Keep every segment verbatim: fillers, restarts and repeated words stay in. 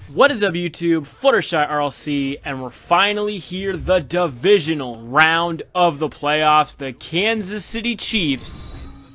What is up, YouTube? Fluttershy R L C, and we're finally here, the divisional round of the playoffs. The Kansas City Chiefs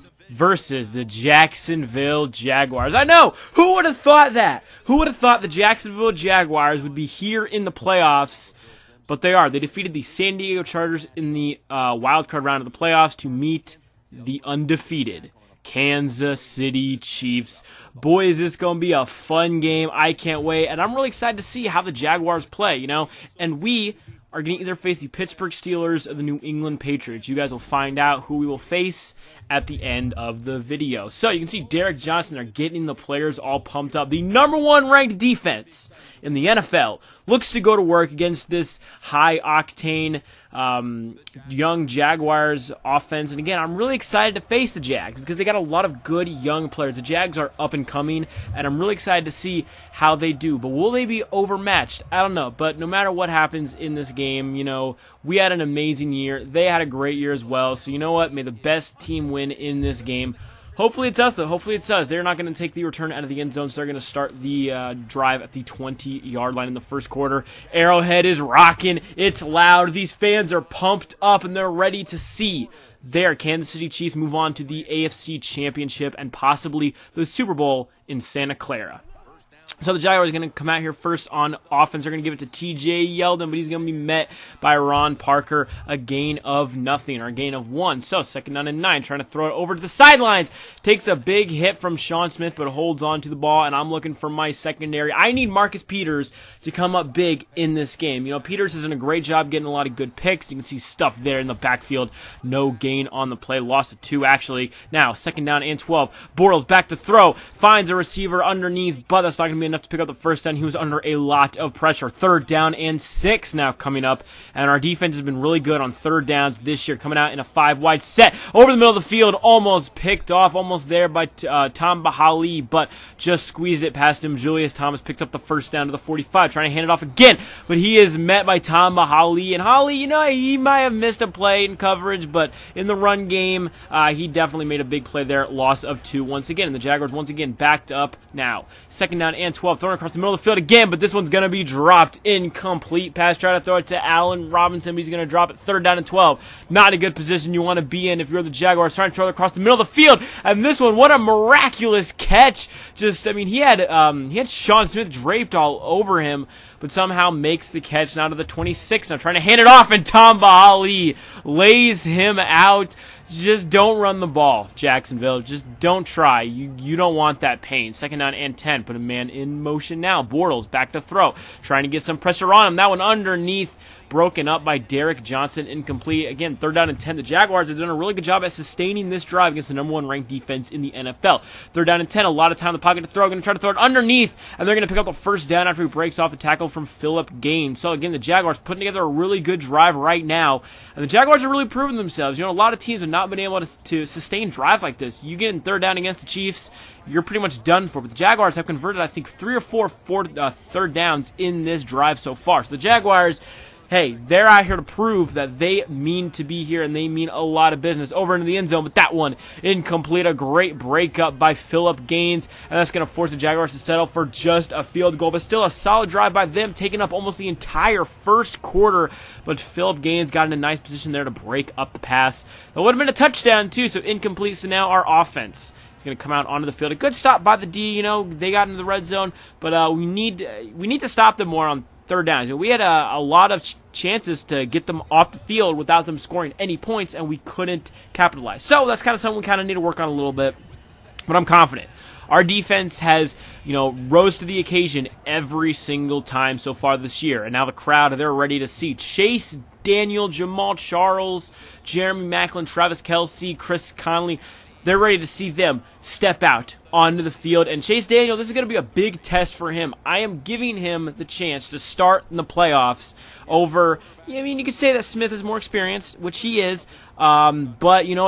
versus the Jacksonville Jaguars. I know! Who would have thought that? Who would have thought the Jacksonville Jaguars would be here in the playoffs? But they are. They defeated the San Diego Chargers in the uh, wildcard round of the playoffs to meet the undefeated Kansas City Chiefs. Boy, is this going to be a fun game. I can't wait. And I'm really excited to see how the Jaguars play, you know. And we are going to either face the Pittsburgh Steelers or the New England Patriots. You guys will find out who we will face at the end of the video. So you can see Derek Johnson are getting the players all pumped up. The number one ranked defense in the N F L looks to go to work against this high-octane um, young Jaguars offense. And again, I'm really excited to face the Jags because they got a lot of good young players. The Jags are up and coming, and I'm really excited to see how they do. But will they be overmatched? I don't know. But no matter what happens in this game, you know, we had an amazing year. They had a great year as well. So you know what? May the best team win in this game. Hopefully it's us, though. Hopefully it's us. They're not going to take the return out of the end zone, so they're going to start the uh, drive at the twenty-yard line in the first quarter. Arrowhead is rocking. It's loud. These fans are pumped up, and they're ready to see their Kansas City Chiefs move on to the A F C Championship and possibly the Super Bowl in Santa Clara. So the Jaguars are going to come out here first on offense. They're going to give it to T J Yeldon, but he's going to be met by Ron Parker, a gain of nothing, or a gain of one. So second down and nine, trying to throw it over to the sidelines. Takes a big hit from Sean Smith, but holds on to the ball, and I'm looking for my secondary. I need Marcus Peters to come up big in this game. You know, Peters has done a great job getting a lot of good picks. You can see stuff there in the backfield. No gain on the play. Lost to two, actually. Now, second down and twelve. Bortles back to throw. Finds a receiver underneath, but that's not going to be enough to pick up the first down. He was under a lot of pressure. Third down and six now coming up, and our defense has been really good on third downs this year, coming out in a five-wide set over the middle of the field, almost picked off, almost there by uh, Tom Bahali, but just squeezed it past him. Julius Thomas picks up the first down to the forty-five, trying to hand it off again, but he is met by Tom Bahali, and Holly, you know, he might have missed a play in coverage, but in the run game, uh, he definitely made a big play there. Loss of two once again, and the Jaguars once again backed up now. Second down and twelve, throwing across the middle of the field again, but this one's going to be dropped. Incomplete pass. Try to throw it to Allen Robinson, but he's going to drop it. Third down and twelve. Not a good position you want to be in if you're the Jaguars, trying to throw it across the middle of the field. And this one, what a miraculous catch. Just, I mean, he had um, he had Sean Smith draped all over him, but somehow makes the catch now to the twenty-six. Now trying to hand it off, and Tom Bahali lays him out. Just don't run the ball, Jacksonville. Just don't try. You you don't want that pain. Second down and ten. Put a man in motion now. Bortles back to throw. Trying to get some pressure on him. That one underneath. Broken up by Derek Johnson. Incomplete. Again, third down and ten. The Jaguars have done a really good job at sustaining this drive against the number one ranked defense in the N F L. Third down and ten. A lot of time in the pocket to throw. Going to try to throw it underneath, and they're going to pick up the first down after he breaks off the tackle from Philip Gaines. So again, the Jaguars putting together a really good drive right now, and the Jaguars are really proving themselves. You know, a lot of teams have not been able to, to sustain drives like this. You get in third down against the Chiefs, you're pretty much done for. But the Jaguars have converted, I think, three or four, four uh, third downs in this drive so far. So the Jaguars, hey, they're out here to prove that they mean to be here, and they mean a lot of business. Over into the end zone, but that one incomplete. A great breakup by Philip Gaines, and that's going to force the Jaguars to settle for just a field goal. But still a solid drive by them, taking up almost the entire first quarter. But Philip Gaines got in a nice position there to break up the pass. That would have been a touchdown, too, so incomplete. So now our offense is going to come out onto the field. A good stop by the D. You know, they got into the red zone, but uh, we need uh, we need to stop them more on third downs. We had a, a lot of ch chances to get them off the field without them scoring any points, and we couldn't capitalize. So that's kind of something we kind of need to work on a little bit, but I'm confident. Our defense has, you know, rose to the occasion every single time so far this year, and now the crowd, they're ready to see Chase Daniel, Jamal Charles, Jeremy Maclin, Travis Kelce, Chris Conley. They're ready to see them step out onto the field. And Chase Daniel, this is going to be a big test for him. I am giving him the chance to start in the playoffs over, I mean, you could say that Smith is more experienced, which he is, um, but you know what?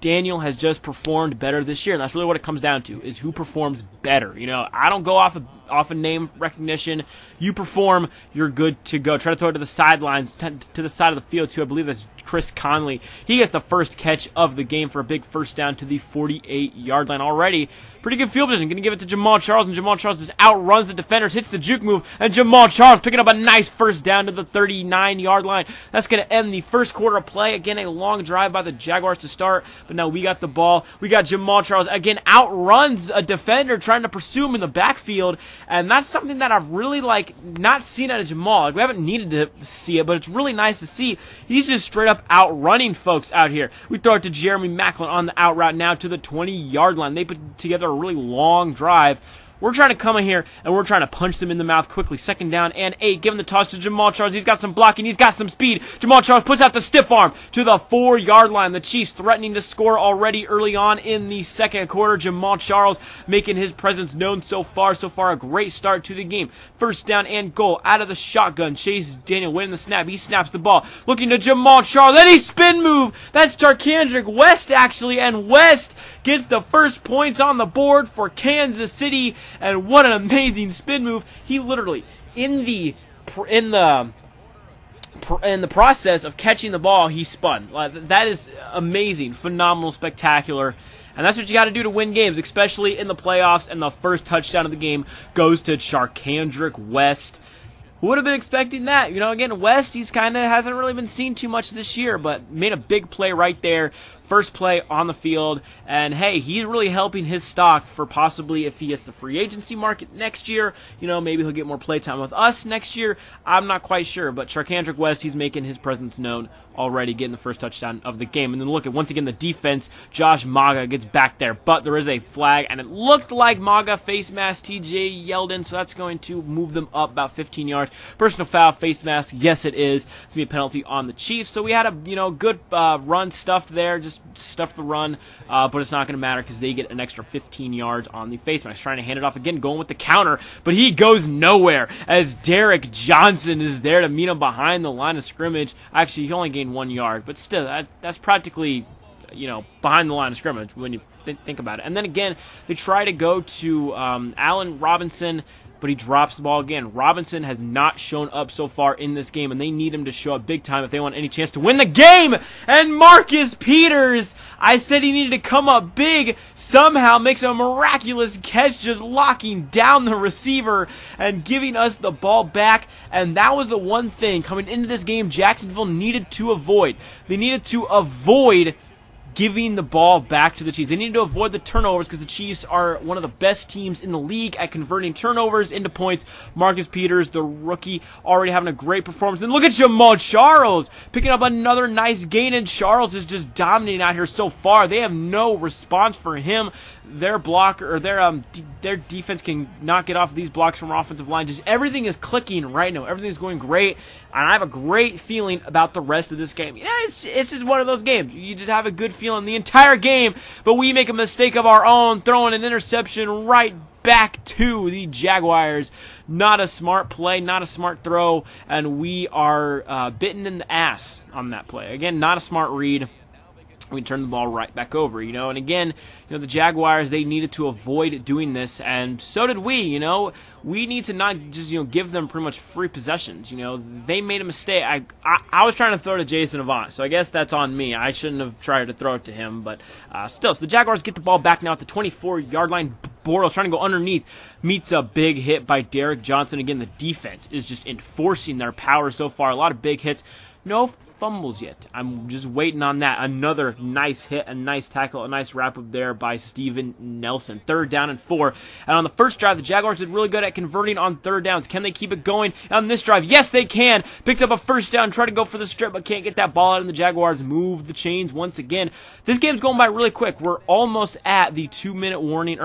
Daniel has just performed better this year, and that's really what it comes down to, is who performs better. You know, I don't go off of, off of name recognition. You perform, you're good to go. Try to throw it to the sidelines, to, to the side of the field, too. I believe that's Chris Conley. He gets the first catch of the game for a big first down to the forty-eight yard line already. Pretty good field position. Going to give it to Jamal Charles, and Jamal Charles just outruns the defenders, hits the juke move, and Jamal Charles picking up a nice first down to the thirty-nine yard line. That's going to end the first quarter of play. Again, a long drive by the Jaguars to start, but now we got the ball. We got Jamal Charles, again, outruns a defender trying to pursue him in the backfield, and that's something that I've really, like, not seen out of Jamal. Like, we haven't needed to see it, but it's really nice to see. He's just straight up outrunning folks out here. We throw it to Jeremy Macklin on the out route now to the twenty yard line. They put together a really long drive. We're trying to come in here, and we're trying to punch them in the mouth quickly. Second down and eight. Give him the toss to Jamal Charles. He's got some blocking. He's got some speed. Jamal Charles puts out the stiff arm to the four yard line. The Chiefs threatening to score already early on in the second quarter. Jamal Charles making his presence known so far. So far, a great start to the game. First down and goal out of the shotgun. Chase Daniel winning the snap. He snaps the ball. Looking to Jamal Charles. Then he spin move. That's Charkandrick West, actually. And West gets the first points on the board for Kansas City. And what an amazing spin move. He literally, in the in the in the process of catching the ball, he spun. That is amazing, phenomenal, spectacular. And that's what you got to do to win games, especially in the playoffs. And the first touchdown of the game goes to Charkandrick West. Who would have been expecting that? You know, again, West, he's kind of hasn't really been seen too much this year, but made a big play right there. First play on the field, and hey, he's really helping his stock for possibly if he hits the free agency market next year. You know, maybe he'll get more playtime with us next year. I'm not quite sure, but Charkandrick West, he's making his presence known already, getting the first touchdown of the game. And then look at, once again, the defense. Josh Maga gets back there, but there is a flag, and it looked like Maga face mask T J Yeldon, so that's going to move them up about fifteen yards. Personal foul, face mask, yes it is. It's going to be a penalty on the Chiefs. So we had a, you know, good uh, run stuffed there, just stuff the run, uh, but it's not going to matter because they get an extra fifteen yards on the face mask. Trying to hand it off again, going with the counter, but he goes nowhere as Derek Johnson is there to meet him behind the line of scrimmage. Actually, he only gained one yard, but still, that, that's practically, you know, behind the line of scrimmage when you th think about it. And then again, they try to go to um, Allen Robinson, but he drops the ball again. Robinson has not shown up so far in this game, and they need him to show up big time if they want any chance to win the game. And Marcus Peters, I said he needed to come up big, somehow makes a miraculous catch, just locking down the receiver and giving us the ball back. And that was the one thing coming into this game Jacksonville needed to avoid. They needed to avoid giving the ball back to the Chiefs. They need to avoid the turnovers because the Chiefs are one of the best teams in the league at converting turnovers into points. Marcus Peters, the rookie, already having a great performance. And look at Jamal Charles picking up another nice gain, and Charles is just dominating out here so far. They have no response for him. Their blocker, or their um, d their defense can not get off these blocks from our offensive line. Just everything is clicking right now. Everything is going great, and I have a great feeling about the rest of this game. Yeah, it's it's just one of those games. You just have a good feeling the entire game, but we make a mistake of our own, throwing an interception right back to the Jaguars. Not a smart play, not a smart throw, and we are uh, bitten in the ass on that play. Again, not a smart read. We turn the ball right back over, you know. And again, you know, the Jaguars, they needed to avoid doing this, and so did we, you know. We need to not just, you know, give them pretty much free possessions, you know. They made a mistake. I, I, I was trying to throw to Jason Avant, so I guess that's on me. I shouldn't have tried to throw it to him, but uh, still. So the Jaguars get the ball back now at the twenty-four yard line. Bortles trying to go underneath, meets a big hit by Derek Johnson. Again, the defense is just enforcing their power so far. A lot of big hits. No fumbles yet. I'm just waiting on that. Another nice hit, a nice tackle, a nice wrap-up there by Steven Nelson. Third down and four. And on the first drive, the Jaguars did really good at converting on third downs. Can they keep it going on this drive? Yes, they can. Picks up a first down, try to go for the strip, but can't get that ball out, and the Jaguars move the chains once again. This game's going by really quick. We're almost at the two-minute warning, or actually we're past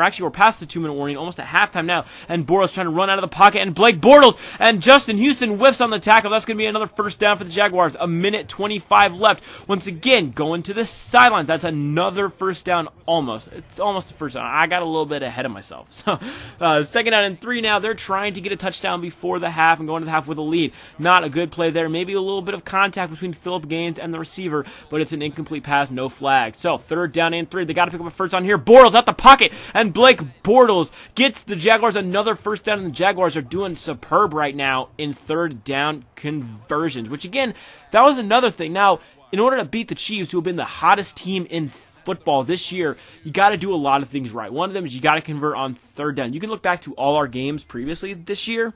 past the two-minute warning, almost at halftime now, and Bortles trying to run out of the pocket, and Blake Bortles and Justin Houston whiffs on the tackle. That's going to be another first down for the Jaguars. A minute twenty-five left. Once again, going to the sidelines. That's another first down almost. It's almost a first down. I got a little bit ahead of myself. So, uh, second down and three now. They're trying to get a touchdown before the half and go into the half with a lead. Not a good play there. Maybe a little bit of contact between Phillip Gaines and the receiver, but it's an incomplete pass, no flag. So, third down and three. They got to pick up a first down here. Bortles out the pocket, and Blake Bortles gets the Jaguars another first down, and the Jaguars are doing superb right now in third down conversions, which again, that was another thing. Now, in order to beat the Chiefs, who have been the hottest team in football this year, you got to do a lot of things right. One of them is you got to convert on third down. You can look back to all our games previously this year,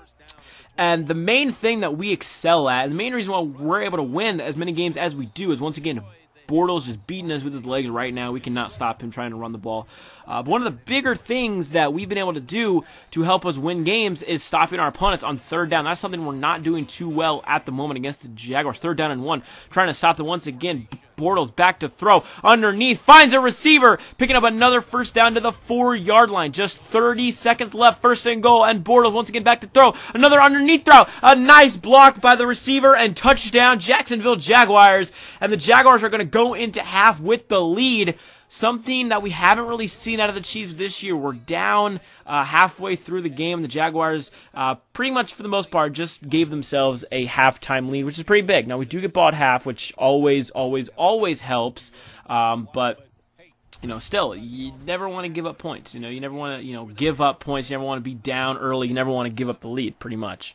and the main thing that we excel at, and the main reason why we're able to win as many games as we do, is once again Bortles just beating us with his legs right now. We cannot stop him trying to run the ball. Uh, but one of the bigger things that we've been able to do to help us win games is stopping our opponents on third down. That's something we're not doing too well at the moment against the Jaguars. Third down and one, trying to stop them once again. Bortles back to throw, underneath, finds a receiver, picking up another first down to the four-yard line. Just thirty seconds left, first and goal, and Bortles once again back to throw. Another underneath throw, a nice block by the receiver, and touchdown, Jacksonville Jaguars. And the Jaguars are going to go into half with the lead. Something that we haven't really seen out of the Chiefs this year. We're down uh, halfway through the game. The Jaguars, uh, pretty much for the most part, just gave themselves a halftime lead, which is pretty big. Now, we do get ball at half, which always, always, always helps. Um, but, you know, still, you never want to give up points. You know, you never want to, you know, give up points. You never want to be down early. You never want to give up the lead, pretty much.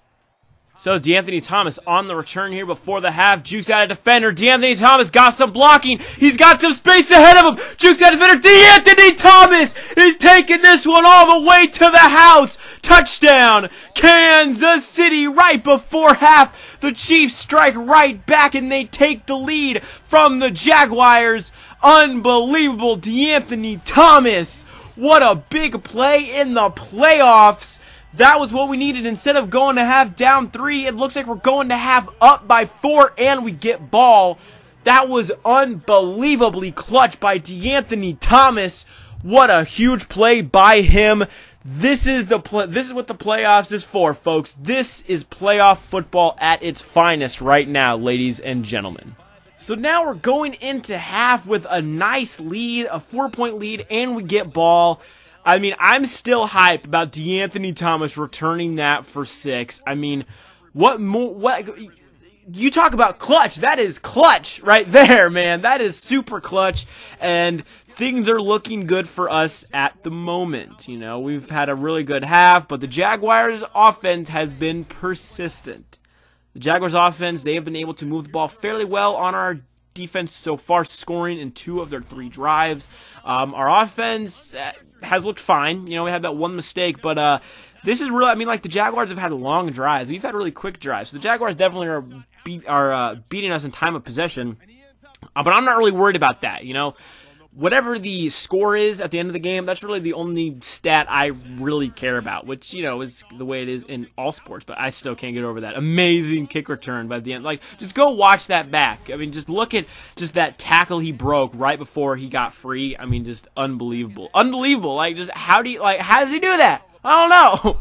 So DeAnthony Thomas on the return here before the half. Jukes out a defender. DeAnthony Thomas got some blocking. He's got some space ahead of him. Jukes out a defender. DeAnthony Thomas is taking this one all the way to the house. Touchdown, Kansas City. Right before half, the Chiefs strike right back and they take the lead from the Jaguars. Unbelievable, DeAnthony Thomas. What a big play in the playoffs. That was what we needed. Instead of going to half down three, it looks like we're going to half up by four, and we get ball. That was unbelievably clutch by DeAnthony Thomas. What a huge play by him. This is the play, this is what the playoffs is for, folks. This is playoff football at its finest right now, ladies and gentlemen. So now we're going into half with a nice lead, a four-point lead, and we get ball. I mean, I'm still hyped about DeAnthony Thomas returning that for six. I mean, what more? What you talk about clutch? That is clutch right there, man. That is super clutch, and things are looking good for us at the moment. You know, we've had a really good half, but the Jaguars' offense has been persistent. The Jaguars' offense, they have been able to move the ball fairly well on our defense so far, scoring in two of their three drives. Um, our offense has looked fine. You know, we had that one mistake, but uh, this is really, I mean, like the Jaguars have had long drives. We've had really quick drives. So the Jaguars definitely are beat, are uh, beating us in time of possession, uh, but I'm not really worried about that. You know, whatever the score is at the end of the game, that's really the only stat I really care about, which, you know, is the way it is in all sports, but I still can't get over that amazing kick return by the end. Like, just go watch that back. I mean, just look at just that tackle he broke right before he got free. I mean, just unbelievable. Unbelievable. Like, just how do you, like, how does he do that? I don't know.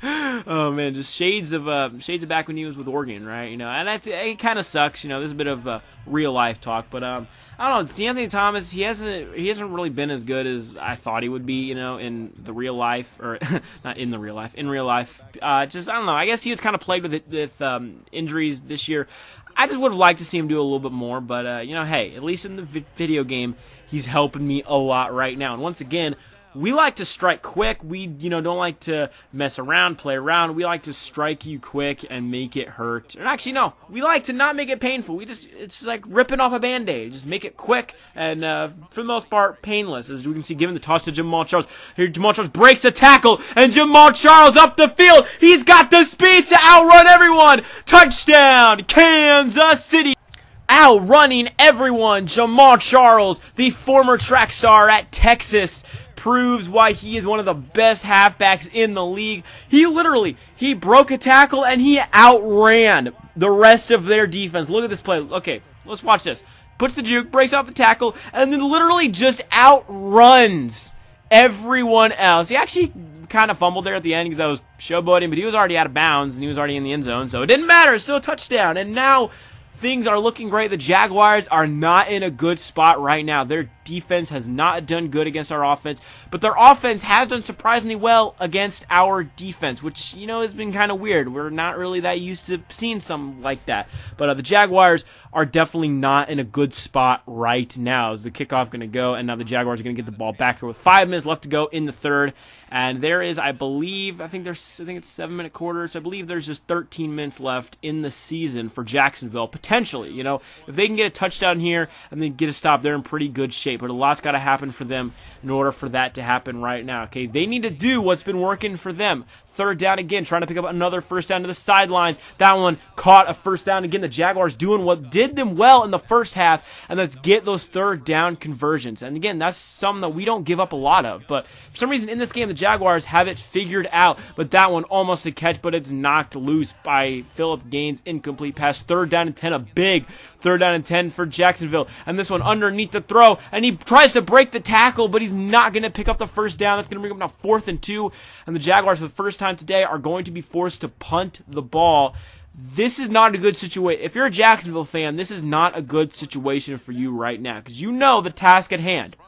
Oh man, just shades of uh, shades of back when he was with Oregon, right? You know, and that's it. Kind of sucks. You know, this is a bit of uh, real life talk, but um, I don't know. DeAnthony Thomas, he hasn't he hasn't really been as good as I thought he would be. You know, in the real life, or not in the real life, in real life. Uh, just I don't know. I guess he was kind of plagued with it, with um, injuries this year. I just would have liked to see him do a little bit more, but uh, you know, hey, at least in the vi video game, he's helping me a lot right now. And once again, we like to strike quick. We, you know, don't like to mess around, play around. We like to strike you quick and make it hurt. And actually, no, we like to not make it painful. We just, it's like ripping off a Band-Aid. Just make it quick and, uh, for the most part, painless. As we can see, giving the toss to Jamal Charles. Here, Jamal Charles breaks a tackle, and Jamal Charles up the field. He's got the speed to outrun everyone. Touchdown, Kansas City. Outrunning everyone, Jamal Charles, the former track star at Texas, proves why he is one of the best halfbacks in the league. He literally, he broke a tackle and he outran the rest of their defense. Look at this play. Okay, let's watch this. Puts the juke, breaks off the tackle, and then literally just outruns everyone else. He actually kind of fumbled there at the end because I was showboating, but he was already out of bounds and he was already in the end zone, so it didn't matter. It's still a touchdown. And now things are looking great. The Jaguars are not in a good spot right now. Their defense has not done good against our offense, but their offense has done surprisingly well against our defense, which, you know, has been kind of weird. We're not really that used to seeing something like that. But uh, the Jaguars are definitely not in a good spot right now. Is the kickoff going to go? And now the Jaguars are going to get the ball back here with five minutes left to go in the third. And there is, I believe, I think there's, I think it's seven minute quarters. I believe there's just thirteen minutes left in the season for Jacksonville, potentially. You know, if they can get a touchdown here and then get a stop, they're in pretty good shape. But a lot's got to happen for them in order for that to happen right now. Okay, they need to do what's been working for them. Third down again, trying to pick up another first down to the sidelines. That one caught a first down again. The Jaguars doing what did them well in the first half, and let's get those third down conversions. And again, that's something that we don't give up a lot of. But for some reason in this game, the Jaguars have it figured out. But that one almost a catch, but it's knocked loose by Phillip Gaines. Incomplete pass. Third down and ten, a big third down and ten for Jacksonville. And this one underneath the throw, and he tries to break the tackle, but he's not going to pick up the first down. That's going to bring up now fourth and two. And the Jaguars, for the first time today, are going to be forced to punt the ball. This is not a good situation. If you're a Jacksonville fan, this is not a good situation for you right now, because you know the task at hand.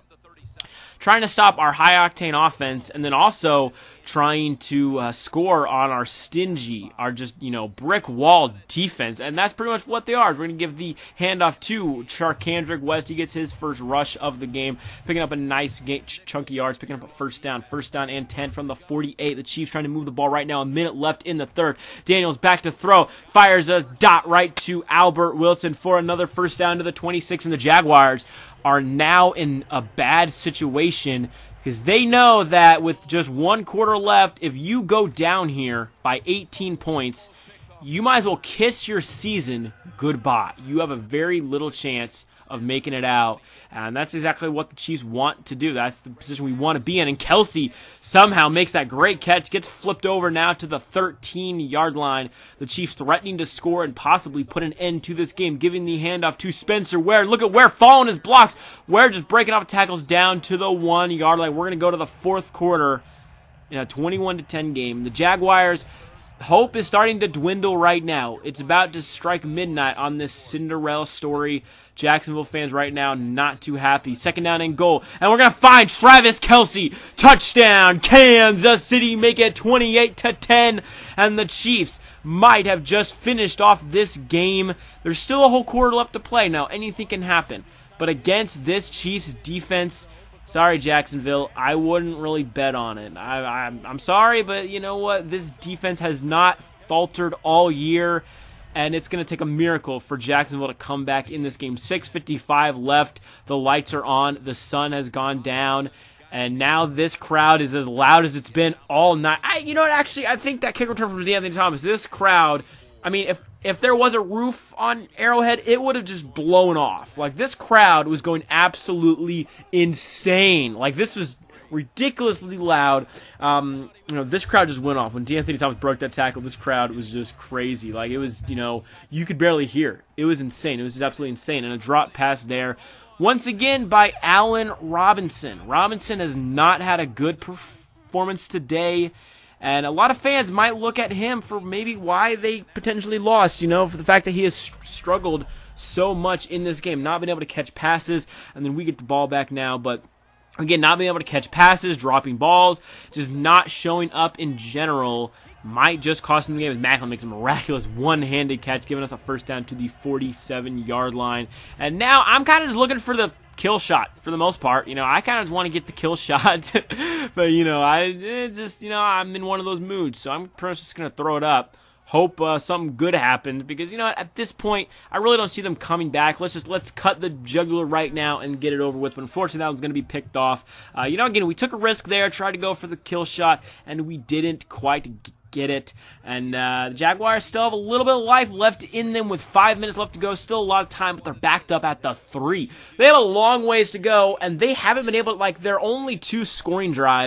Trying to stop our high-octane offense, and then also trying to uh, score on our stingy, our just, you know, brick-wall defense. And that's pretty much what they are. We're going to give the handoff to Charkandrick West. He gets his first rush of the game, picking up a nice game, ch chunky yards, picking up a first down. First down and ten from the forty-eight. The Chiefs trying to move the ball right now. A minute left in the third. Daniels back to throw. Fires a dot right to Albert Wilson for another first down to the twenty-six. And the Jaguars are now in a bad situation because they know that with just one quarter left, if you go down here by eighteen points, you might as well kiss your season goodbye. You have a very little chance of making it out, and that's exactly what the Chiefs want to do. That's the position we want to be in, and Kelsey somehow makes that great catch, gets flipped over now to the thirteen yard line. The Chiefs threatening to score and possibly put an end to this game, giving the handoff to Spencer Ware. Look at Ware following his blocks. Ware just breaking off tackles down to the one yard line. We're going to go to the fourth quarter in a twenty-one to ten game. The Jaguars' hope is starting to dwindle right now. It's about to strike midnight on this Cinderella story. Jacksonville fans right now not too happy. Second down and goal. And we're going to find Travis Kelce. Touchdown. Kansas City make it twenty-eight to ten. And the Chiefs might have just finished off this game. There's still a whole quarter left to play. Now, anything can happen. But against this Chiefs defense, sorry, Jacksonville, I wouldn't really bet on it. I, I'm, I'm sorry, but you know what? This defense has not faltered all year, and it's going to take a miracle for Jacksonville to come back in this game. six fifty-five left. The lights are on. The sun has gone down. And now this crowd is as loud as it's been all night. I, you know what? Actually, I think that kick return from DeAnthony Thomas, this crowd, I mean, if if there was a roof on Arrowhead, it would have just blown off. Like, this crowd was going absolutely insane. Like, this was ridiculously loud. Um, you know, this crowd just went off. When DeAnthony Thomas broke that tackle, this crowd was just crazy. Like, it was, you know, you could barely hear. It was insane. It was just absolutely insane. And a drop pass there, once again, by Allen Robinson. Robinson has not had a good performance today. And a lot of fans might look at him for maybe why they potentially lost, you know, for the fact that he has struggled so much in this game, not being able to catch passes, and then we get the ball back now, but again, not being able to catch passes, dropping balls, just not showing up in general might just cost him the game as Macklin makes a miraculous one-handed catch, giving us a first down to the forty-seven yard line. And now I'm kind of just looking for the kill shot for the most part. You know, I kind of just want to get the kill shot, but you know, I it just you know I'm in one of those moods, so I'm pretty much just gonna throw it up. Hope uh, something good happens, because you know at this point I really don't see them coming back. Let's just let's cut the jugular right now and get it over with. But unfortunately, that one's going to be picked off. Uh, you know, again, we took a risk there, tried to go for the kill shot, and we didn't quite get it. And uh, the Jaguars still have a little bit of life left in them with five minutes left to go. Still a lot of time, but they're backed up at the three. They have a long ways to go, and they haven't been able to, like, their only two scoring drives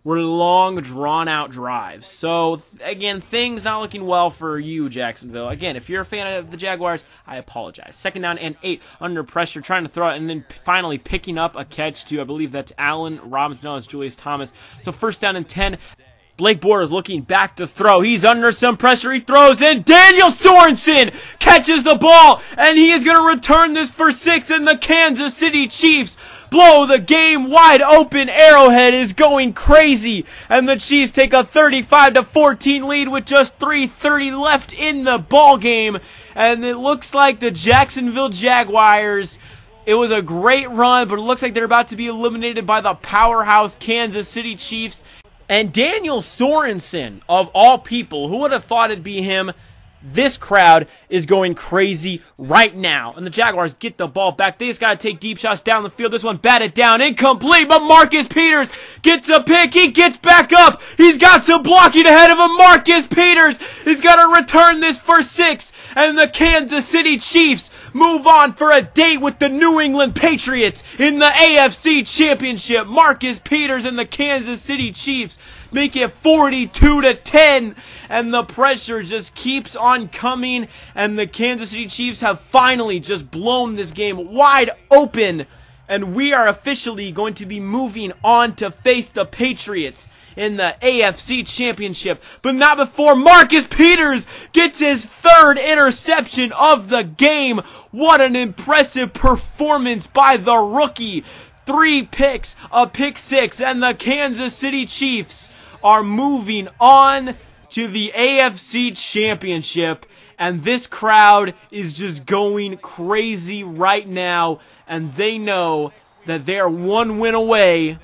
were long, drawn-out drives. So, th again, things not looking well for you, Jacksonville. Again, if you're a fan of the Jaguars, I apologize. Second down and eight, under pressure, trying to throw it, and then finally picking up a catch to, I believe that's Allen Robinson. No, it's Julius Thomas. So, first down and ten. Blake Bortles looking back to throw. He's under some pressure. He throws in. Daniel Sorensen catches the ball, and he is going to return this for six, and the Kansas City Chiefs blow the game wide open. Arrowhead is going crazy, and the Chiefs take a thirty-five to fourteen lead with just three thirty left in the ball game, and it looks like the Jacksonville Jaguars, it was a great run, but it looks like they're about to be eliminated by the powerhouse Kansas City Chiefs. And Daniel Sorensen, of all people, who would have thought it'd be him? This crowd is going crazy right now. And the Jaguars get the ball back. They just got to take deep shots down the field. This one batted down, incomplete, but Marcus Peters gets a pick. He gets back up. He's got some blocking ahead of him. Marcus Peters is going to return this for six. And the Kansas City Chiefs move on for a date with the New England Patriots in the A F C Championship. Marcus Peters and the Kansas City Chiefs make it forty-two to ten, and the pressure just keeps on coming, and the Kansas City Chiefs have finally just blown this game wide open, and we are officially going to be moving on to face the Patriots in the A F C Championship, but not before Marcus Peters gets his third interception of the game. What an impressive performance by the rookie. Three picks, a pick six, and the Kansas City Chiefs are moving on to the A F C Championship, and this crowd is just going crazy right now, and they know that they are one win away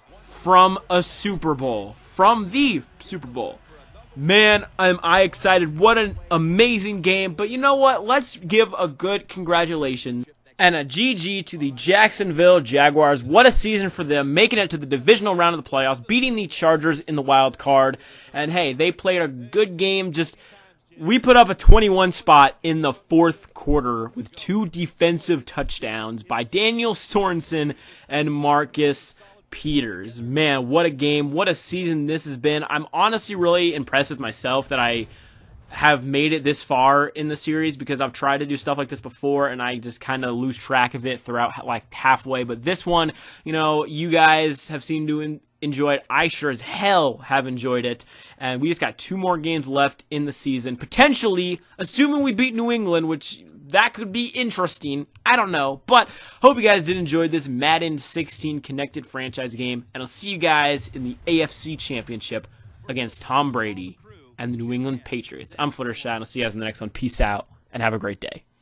from a Super Bowl, from the Super Bowl. Man, am I excited. What an amazing game. But you know what? Let's give a good congratulations and a G G to the Jacksonville Jaguars. What a season for them, making it to the divisional round of the playoffs, beating the Chargers in the wild card. And hey, they played a good game. Just, we put up a twenty-one spot in the fourth quarter with two defensive touchdowns by Daniel Sorensen and Marcus Peters. Man, what a game. What a season this has been. I'm honestly really impressed with myself that I have made it this far in the series, because I've tried to do stuff like this before and I just kind of lose track of it throughout, like, halfway. But this one, you know, you guys have seemed to enjoy it. I sure as hell have enjoyed it. And we just got two more games left in the season. Potentially, assuming we beat New England, which that could be interesting. I don't know. But hope you guys did enjoy this Madden sixteen connected franchise game. And I'll see you guys in the A F C Championship against Tom Brady and the New England Patriots. I'm Fluttershy, and I'll see you guys in the next one. Peace out, and have a great day.